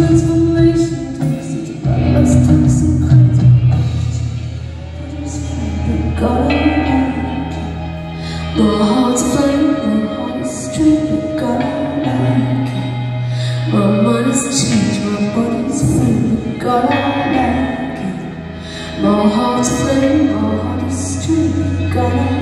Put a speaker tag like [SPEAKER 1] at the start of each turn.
[SPEAKER 1] transformation takes it. Let's take some crazy. But it's fine, gotta like it. My heart's flame, my heart is straight, but gotta like it. My mind is changed, my body's free, but gotta like it. My heart's flame, my heart is straight, but gotta like it.